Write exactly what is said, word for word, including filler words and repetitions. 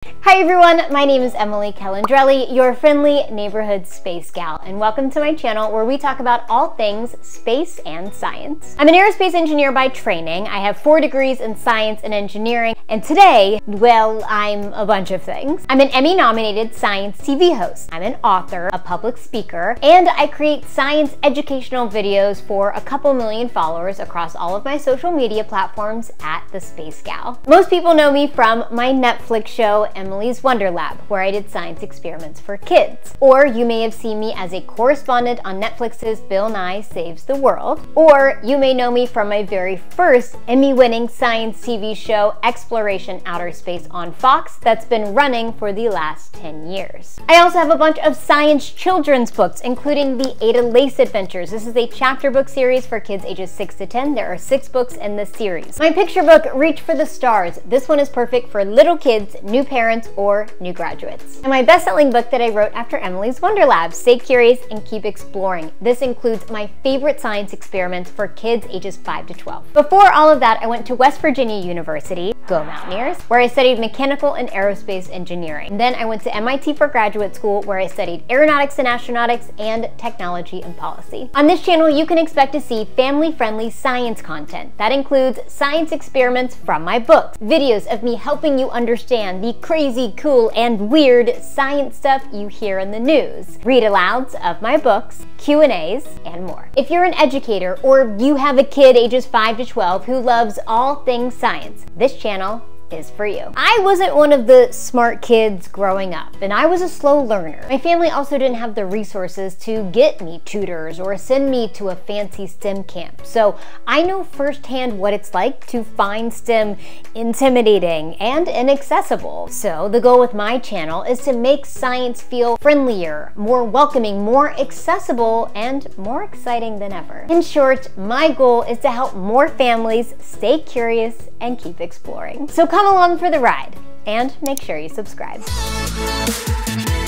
Hi everyone, my name is Emily Calandrelli, your friendly neighborhood space gal, and welcome to my channel where we talk about all things space and science. I'm an aerospace engineer by training. I have four degrees in science and engineering, and today, well, I'm a bunch of things. I'm an Emmy-nominated science T V host. I'm an author, a public speaker, and I create science educational videos for a couple million followers across all of my social media platforms at The Space Gal. Most people know me from my Netflix show, Emily's Wonder Lab, where I did science experiments for kids. Or you may have seen me as a correspondent on Netflix's Bill Nye Saves the World. Or you may know me from my very first Emmy-winning science T V show, Exploration Outer Space on Fox, that's been running for the last ten years. I also have a bunch of science children's books, including the Ada Lace Adventures. This is a chapter book series for kids ages six to ten. There are six books in this series. My picture book, Reach for the Stars. This one is perfect for little kids, new parents, or new graduates. And my best-selling book that I wrote after Emily's Wonder Lab, Stay Curious and Keep Exploring. This includes my favorite science experiments for kids ages five to twelve. Before all of that, I went to West Virginia University, go Mountaineers, where I studied mechanical and aerospace engineering. And then I went to M I T for graduate school, where I studied aeronautics and astronautics and technology and policy. On this channel, you can expect to see family-friendly science content. That includes science experiments from my books, videos of me helping you understand the crazy, cool, and weird science stuff you hear in the news, read-alouds of my books, Q and A's, and more. If you're an educator or you have a kid ages five to twelve who loves all things science, this channel is for you. I wasn't one of the smart kids growing up, and I was a slow learner. My family also didn't have the resources to get me tutors or send me to a fancy STEM camp, so I know firsthand what it's like to find STEM intimidating and inaccessible. So the goal with my channel is to make science feel friendlier, more welcoming, more accessible, and more exciting than ever. In short, my goal is to help more families stay curious and keep exploring. So come along for the ride, and make sure you subscribe.